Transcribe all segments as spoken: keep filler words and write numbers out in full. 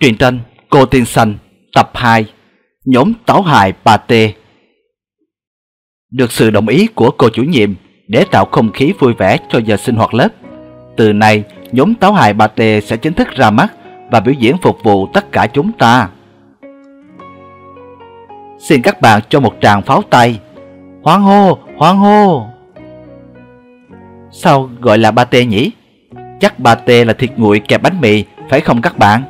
Truyện tranh Cô Tiên Xanh tập hai, nhóm tấu hài Pate. Được sự đồng ý của cô chủ nhiệm để tạo không khí vui vẻ cho giờ sinh hoạt lớp, từ nay nhóm tấu hài Pate sẽ chính thức ra mắt và biểu diễn phục vụ tất cả chúng ta. Xin các bạn cho một tràng pháo tay. Hoan hô, hoan hô. Sao gọi là Pate nhỉ? Chắc Pate là thịt nguội kẹp bánh mì, phải không các bạn?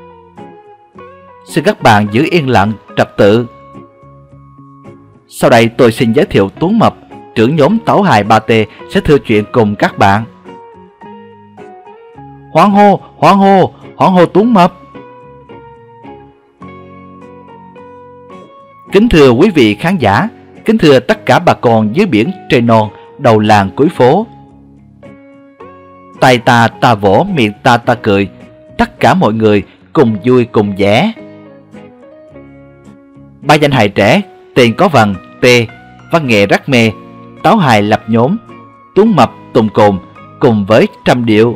Xin các bạn giữ yên lặng, trật tự. Sau đây tôi xin giới thiệu Tuấn Mập, trưởng nhóm tấu hài Pate sẽ thưa chuyện cùng các bạn. Hoan hô, hoan hô, hoan hô Tuấn Mập. Kính thưa quý vị khán giả, kính thưa tất cả bà con dưới biển trên non, đầu làng cuối phố. Tay ta ta vỗ, miệng ta ta cười, tất cả mọi người cùng vui cùng vẻ. Ba danh hài trẻ tên có vần T, văn nghệ rắc mê, tấu hài lập nhóm, Tuấn Mập Tùng Cồn cùng với trăm điệu.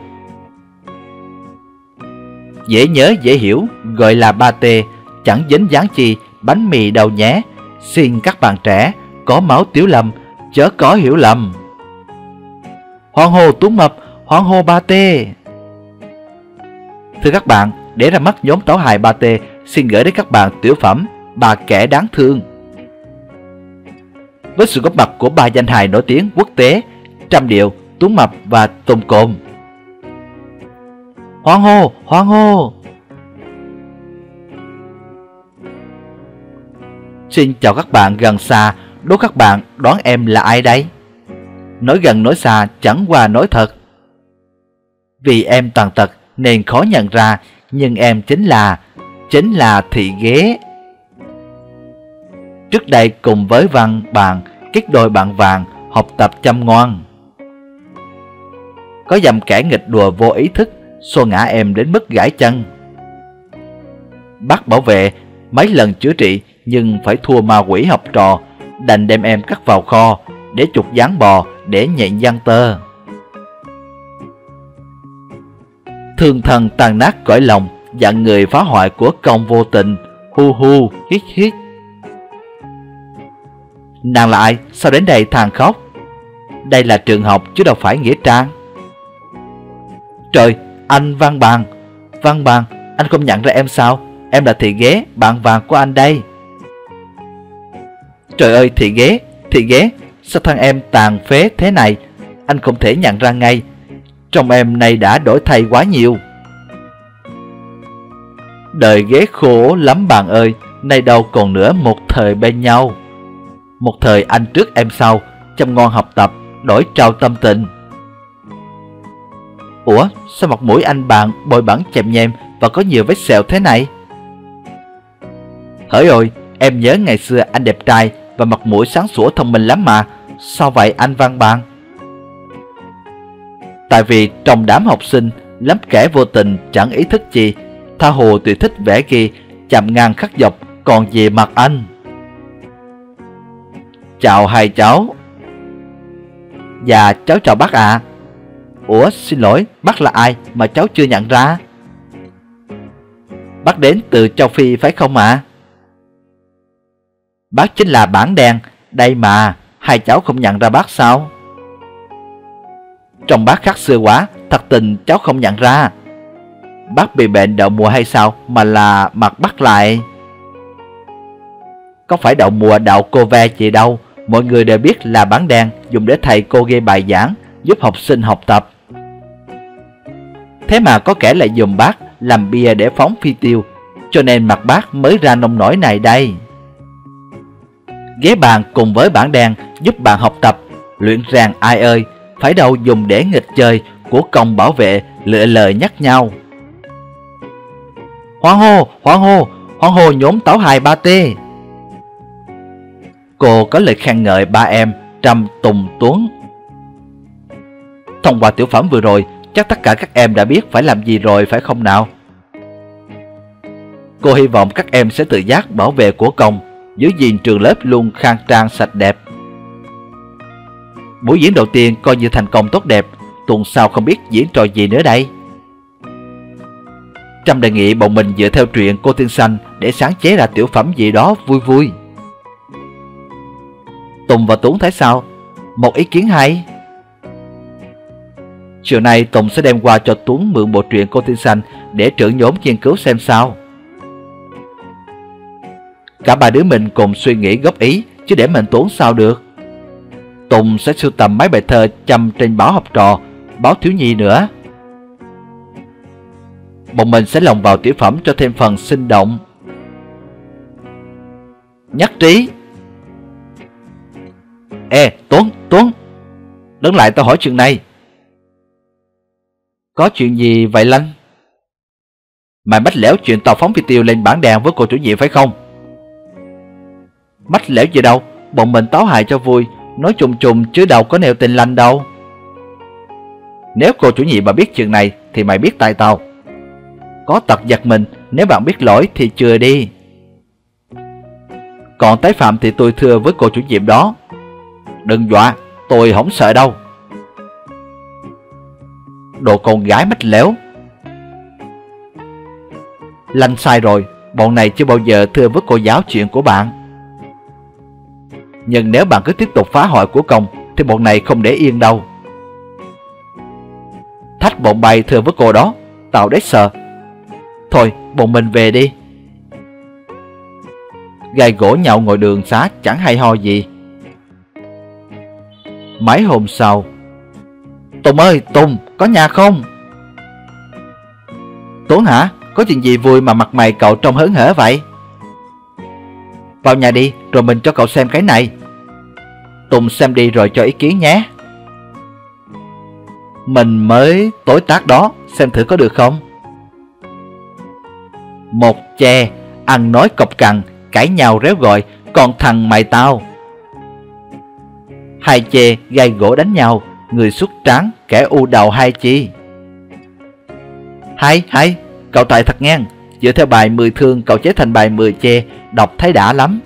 Dễ nhớ dễ hiểu, gọi là Pate, chẳng dính dáng chi bánh mì đâu nhé. Xin các bạn trẻ có máu Tiểu Lâm chớ có hiểu lầm. Hoan hô Tuấn Mập, hoan hô Pate. Thưa các bạn, để ra mắt nhóm tấu hài Pate, xin gửi đến các bạn tiểu phẩm Bà Kẻ Đáng Thương. Với sự góp mặt của ba danh hài nổi tiếng quốc tế, Trăm Điệu, Tuấn Mập và Tùng Cồn. Hoan hô, hoan hô. Xin chào các bạn gần xa, đố các bạn đoán em là ai đây? Nói gần nói xa chẳng qua nói thật. Vì em tàn tật nên khó nhận ra, nhưng em chính là, chính là Thị Ghế. Trước đây cùng với Văn Bàn kết đôi bạn vàng, học tập chăm ngoan. Có dăm kẻ nghịch đùa vô ý thức, xô ngã em đến mức gãy chân. Bác bảo vệ mấy lần chữa trị nhưng phải thua ma quỷ học trò, đành đem em cắt vào kho để chụp dáng bò để nhện giăng tơ. Thương thần tàn nát cõi lòng, dặn người phá hoại của công vô tình, hu hu hít hít. Nàng là ai? Sao đến đây than khóc? Đây là trường học chứ đâu phải nghĩa trang. Trời, anh Văn Bàn, Văn Bàn, anh không nhận ra em sao? Em là Thị Ghế, bạn vàng của anh đây. Trời ơi Thị Ghế, Thị Ghế, sao thân em tàn phế thế này? Anh không thể nhận ra ngay. Trong em này đã đổi thay quá nhiều. Đời ghế khổ lắm bạn ơi, nay đâu còn nữa một thời bên nhau. Một thời anh trước em sau, chăm ngoan học tập, đổi trao tâm tình. Ủa, sao mặt mũi anh bạn bôi bẩn chèm nhem và có nhiều vết sẹo thế này? Hỡi ôi, em nhớ ngày xưa anh đẹp trai và mặt mũi sáng sủa thông minh lắm mà. Sao vậy anh Văn Bàn? Tại vì trong đám học sinh, lắm kẻ vô tình chẳng ý thức gì, tha hồ tùy thích vẽ ghi, chạm ngang khắc dọc còn về mặt anh. Chào hai cháu. Dạ cháu chào bác ạ. À. Ủa xin lỗi, bác là ai mà cháu chưa nhận ra? Bác đến từ châu Phi phải không ạ? À? Bác chính là Bản Đen, đây mà, hai cháu không nhận ra bác sao? Trông bác khác xưa quá, thật tình cháu không nhận ra. Bác bị bệnh đậu mùa hay sao mà là mặt bắt lại? Có phải đậu mùa đậu cô ve gì đâu, mọi người đều biết là Bản Đen dùng để thầy cô ghi bài giảng, giúp học sinh học tập. Thế mà có kẻ lại dùng bác làm bia để phóng phi tiêu, cho nên mặt bác mới ra nông nổi này đây. Ghế bàn cùng với Bản Đen giúp bạn học tập, luyện rèn ai ơi, phải đâu dùng để nghịch chơi của công bảo vệ lựa lời nhắc nhau. Hoan hô, hoan hô, hoan hô nhóm tấu hài Pate. Cô có lời khen ngợi ba em Trâm, Tùng, Tuấn. Thông qua tiểu phẩm vừa rồi, chắc tất cả các em đã biết phải làm gì rồi phải không nào? Cô hy vọng các em sẽ tự giác bảo vệ của công, giữ gìn trường lớp luôn khang trang sạch đẹp. Buổi diễn đầu tiên coi như thành công tốt đẹp, tuần sau không biết diễn trò gì nữa đây. Trâm đề nghị bọn mình dựa theo truyện Cô Tiên Xanh để sáng chế ra tiểu phẩm gì đó vui vui. Tùng và Tuấn thấy sao? Một ý kiến hay. Chiều nay Tùng sẽ đem qua cho Tuấn mượn bộ truyện Cô Tiên Xanh để trưởng nhóm nghiên cứu xem sao. Cả ba đứa mình cùng suy nghĩ góp ý, chứ để mình Tuấn sao được. Tùng sẽ sưu tầm mấy bài thơ châm trên báo học trò, báo thiếu nhi nữa. Bọn mình sẽ lồng vào tiểu phẩm cho thêm phần sinh động. Nhất trí. Ê Tuấn, Tuấn, đứng lại tao hỏi chuyện này. Có chuyện gì vậy Lanh? Mày mách lẻo chuyện tao phóng video lên bảng đèn với cô chủ nhiệm phải không? Mách lẻo gì đâu, bọn mình tấu hài cho vui, nói chung chung chứ đâu có nêu tên Lanh đâu. Nếu cô chủ nhiệm mà biết chuyện này thì mày biết tại tao. Có tật giật mình, nếu bạn biết lỗi thì chừa đi. Còn tái phạm thì tôi thưa với cô chủ nhiệm đó. Đừng dọa, tôi không sợ đâu. Đồ con gái mách lẻo. Lanh sai rồi, bọn này chưa bao giờ thưa với cô giáo chuyện của bạn. Nhưng nếu bạn cứ tiếp tục phá hoại của công thì bọn này không để yên đâu. Thách bọn bay thưa với cô đó, tao đếch sợ. Thôi, bọn mình về đi. Gai gỗ nhậu ngồi đường xá chẳng hay ho gì. Mấy hôm sau. Tùng ơi, Tùng, có nhà không? Tuấn hả? Có chuyện gì vui mà mặt mày cậu trông hớn hở vậy? Vào nhà đi, rồi mình cho cậu xem cái này. Tùng xem đi rồi cho ý kiến nhé. Mình mới tối tác đó, xem thử có được không? Một chè, ăn nói cộc cằn, cãi nhau réo gọi, còn thằng mày tao. Hai chê gai gỗ đánh nhau, người xuất tráng, kẻ u đầu hai chi. Hay, hay, cậu tài thật ngang. Dựa theo bài mười thương cậu chế thành bài mười chê, đọc thấy đã lắm.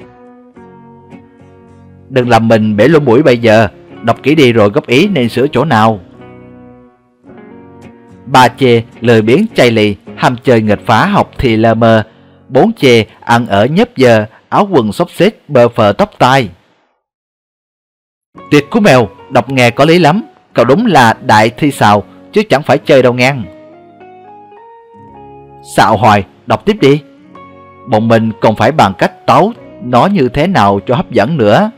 Đừng làm mình bể lỗ mũi bây giờ, đọc kỹ đi rồi góp ý nên sửa chỗ nào. Ba chê lười biếng chay lì, ham chơi nghịch phá học thì lơ mơ. Bốn chê ăn ở nhấp giờ, áo quần xốc xếch bờ phờ tóc tai. Tuyệt cú mèo, đọc nghe có lý lắm. Cậu đúng là đại thi xào, chứ chẳng phải chơi đâu ngang. Xạo hoài, đọc tiếp đi. Bọn mình còn phải bàn cách tấu nó như thế nào cho hấp dẫn nữa.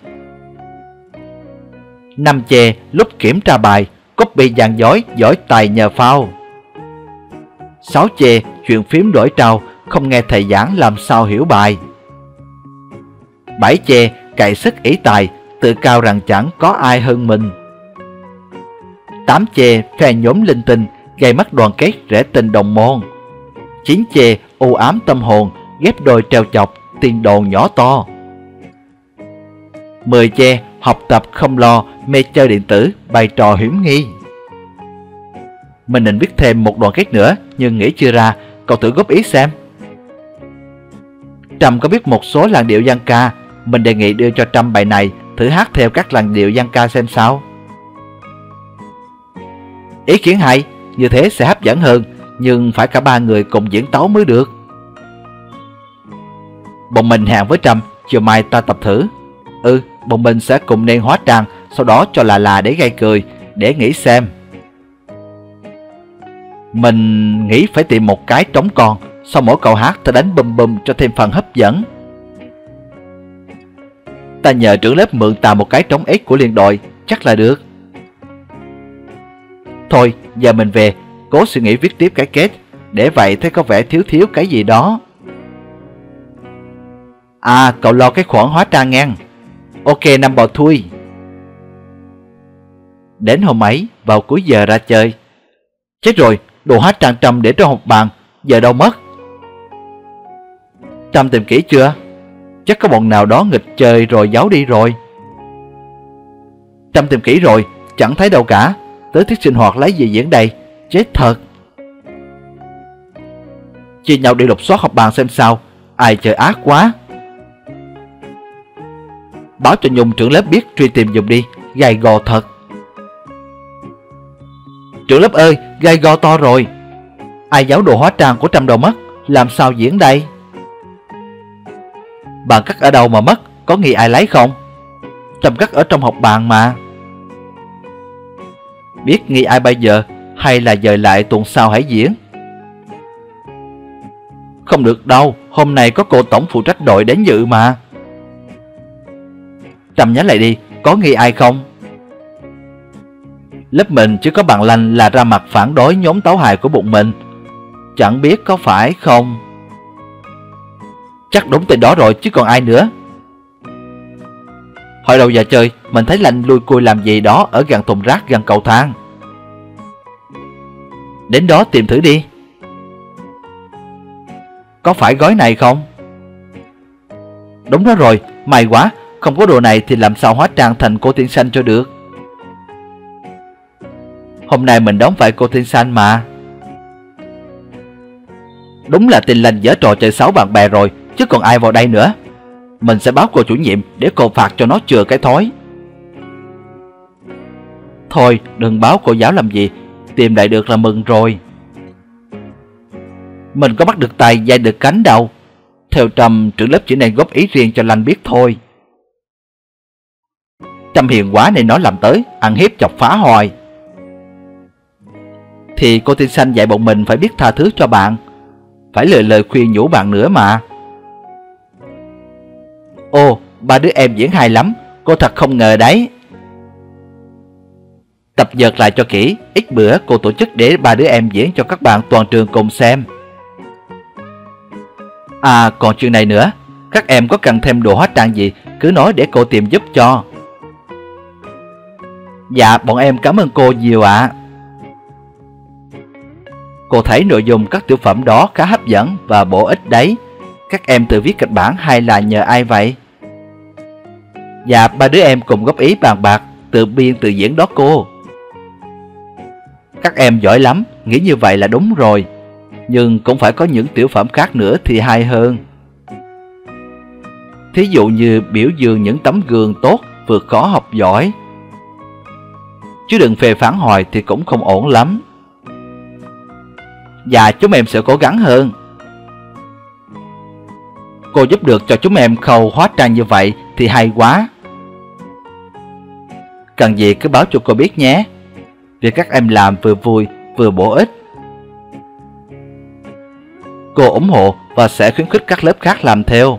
Năm chê lúc kiểm tra bài, copy dàn dối, giỏi tài nhờ phao. Sáu chê chuyện phím đổi trao, không nghe thầy giảng làm sao hiểu bài. Bảy chê cậy sức ý tài, tự cao rằng chẳng có ai hơn mình. Tám chê phe nhóm linh tinh, gây mất đoàn kết rễ tình đồng môn. Chín chê u ám tâm hồn, ghép đôi treo chọc, tiền đồ nhỏ to. Mười chê học tập không lo, mê chơi điện tử, bày trò hiểm nghi. Mình định viết thêm một đoạn kết nữa, nhưng nghĩ chưa ra, cậu thử góp ý xem. Trâm có biết một số làn điệu dân ca, mình đề nghị đưa cho Trâm bài này, thử hát theo các làn điệu dân ca xem sao. Ý kiến hay, như thế sẽ hấp dẫn hơn, nhưng phải cả ba người cùng diễn tấu mới được. Bọn mình hẹn với Trâm, chiều mai ta tập thử. Ừ, bọn mình sẽ cùng nên hóa trang, sau đó cho là là để gây cười, để nghĩ xem. Mình nghĩ phải tìm một cái trống con, sau mỗi câu hát ta đánh bum bum cho thêm phần hấp dẫn. Ta nhờ trưởng lớp mượn tà một cái trống ếch của liên đội, chắc là được. Thôi, giờ mình về, cố suy nghĩ viết tiếp cái kết, để vậy thấy có vẻ thiếu thiếu cái gì đó. À, cậu lo cái khoản hóa trang ngang. Ok, năm bò thui. Đến hôm ấy, vào cuối giờ ra chơi. Chết rồi, đồ hóa trang Trâm để trong hộp bàn, giờ đâu mất? Trâm tìm kỹ chưa? Chắc có bọn nào đó nghịch chơi rồi giấu đi rồi. Trâm tìm kỹ rồi, chẳng thấy đâu cả. Tới tiết sinh hoạt lấy gì diễn đây? Chết thật. Chia nhau đi lục soát hộp bàn xem sao. Ai chơi ác quá. Báo cho Nhung trưởng lớp biết truy tìm giùm đi, gay gò thật. Trưởng lớp ơi, gai go to rồi. Ai giấu đồ hóa trang của Trâm đâu mất? Làm sao diễn đây? Bàn cắt ở đâu mà mất? Có nghi ai lấy không? Trâm cắt ở trong học bàn mà. Biết nghi ai bây giờ, hay là dời lại tuần sau hãy diễn? Không được đâu, hôm nay có cô tổng phụ trách đội đến dự mà. Trâm nhớ lại đi, có nghi ai không? Lớp mình chỉ có bạn Lanh là ra mặt phản đối nhóm tấu hài của bọn mình. Chẳng biết có phải không? Chắc đúng tên đó rồi chứ còn ai nữa. Hồi đầu giờ chơi, mình thấy Lanh lui cui làm gì đó ở gần thùng rác gần cầu thang. Đến đó tìm thử đi. Có phải gói này không? Đúng đó rồi, may quá. Không có đồ này thì làm sao hóa trang thành cô tiên xanh cho được. Hôm nay mình đóng vai cô tiên xanh mà. Đúng là Tin Lanh dở trò chơi xấu bạn bè rồi, chứ còn ai vào đây nữa. Mình sẽ báo cô chủ nhiệm để cô phạt cho nó chừa cái thói. Thôi đừng báo cô giáo làm gì, tìm lại được là mừng rồi. Mình có bắt được tay dai được cánh đâu. Theo Trâm, trưởng lớp chỉ nên góp ý riêng cho Lanh biết thôi. Trâm hiền quá nên nó làm tới, ăn hiếp chọc phá hoài. Thì cô tiên xanh dạy bọn mình phải biết tha thứ cho bạn, phải lời lời khuyên nhủ bạn nữa mà. Ồ, ba đứa em diễn hay lắm, cô thật không ngờ đấy. Tập dượt lại cho kỹ, ít bữa cô tổ chức để ba đứa em diễn cho các bạn toàn trường cùng xem. À còn chuyện này nữa, các em có cần thêm đồ hóa trang gì cứ nói để cô tìm giúp cho. Dạ bọn em cảm ơn cô nhiều ạ. À. Cô thấy nội dung các tiểu phẩm đó khá hấp dẫn và bổ ích đấy. Các em tự viết kịch bản hay là nhờ ai vậy? Dạ ba đứa em cùng góp ý bàn bạc, tự biên tự diễn đó cô. Các em giỏi lắm, nghĩ như vậy là đúng rồi. Nhưng cũng phải có những tiểu phẩm khác nữa thì hay hơn. Thí dụ như biểu dương những tấm gương tốt vượt khó học giỏi. Chứ đừng phê phán hoài thì cũng không ổn lắm. Dạ chúng em sẽ cố gắng hơn. Cô giúp được cho chúng em khâu hóa trang như vậy thì hay quá. Cần gì cứ báo cho cô biết nhé. Việc các em làm vừa vui vừa bổ ích. Cô ủng hộ và sẽ khuyến khích các lớp khác làm theo.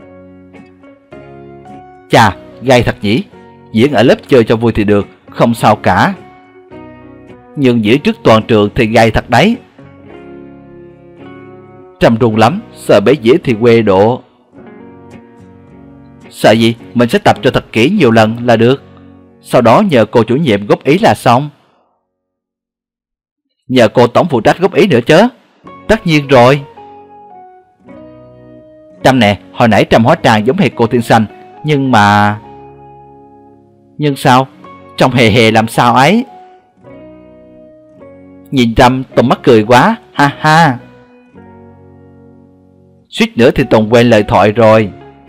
Chà, gay thật nhỉ. Diễn ở lớp chơi cho vui thì được, không sao cả. Nhưng diễn trước toàn trường thì gay thật đấy. Trâm run lắm, sợ bé dễ thì quê độ. Sợ gì, mình sẽ tập cho thật kỹ nhiều lần là được. Sau đó nhờ cô chủ nhiệm góp ý là xong. Nhờ cô tổng phụ trách góp ý nữa chứ. Tất nhiên rồi. Trâm nè, hồi nãy Trâm hóa trang giống hệt cô tiên xanh. Nhưng mà... Nhưng sao? Trông hề hề làm sao ấy. Nhìn Trâm Tùng mắc cười quá, ha ha. Suýt nữa thì Tùng quên lời thoại rồi.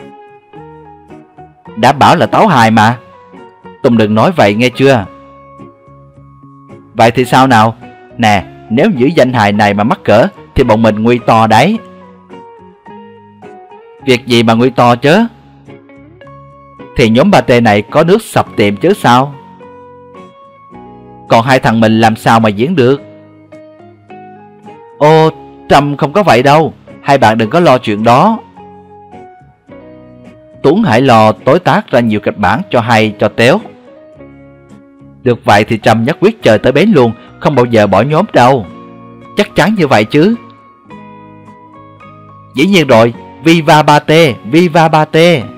Đã bảo là tấu hài mà. Tùng đừng nói vậy nghe chưa. Vậy thì sao nào? Nè, nếu giữ danh hài này mà mắc cỡ thì bọn mình nguy to đấy. Việc gì mà nguy to chứ? Thì nhóm ba tê này có nước sập tiệm chứ sao. Còn hai thằng mình làm sao mà diễn được. Ô, Trâm không có vậy đâu. Hai bạn đừng có lo chuyện đó. Tuấn hãy lo tối tác ra nhiều kịch bản cho hay cho téo. Được vậy thì Trâm nhất quyết chờ tới bến luôn, không bao giờ bỏ nhóm đâu. Chắc chắn như vậy chứ. Dĩ nhiên rồi, Viva ba tê, Viva ba tê.